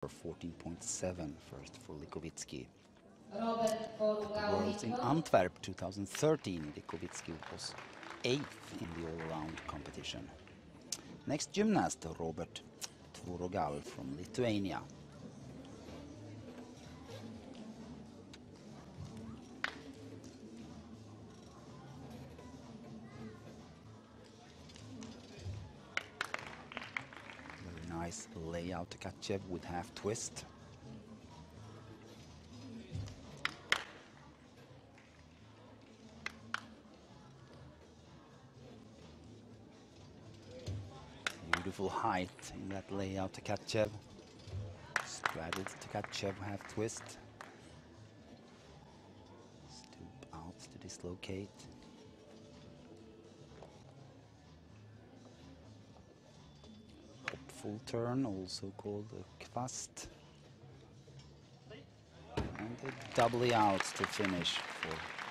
14.7 first for Likovitsky. Tvorogal Worlds in Antwerp 2013, Likovitsky was 8th in the all-round competition. Next gymnast, Robert Tvorogal from Lithuania. Very nice layout to Tkachev with half twist. Beautiful height in that layout to Tkachev. Straddled to Tkachev, half twist. Stoop out to dislocate. Hop full turn, also called a kvast. And a doubly out to finish for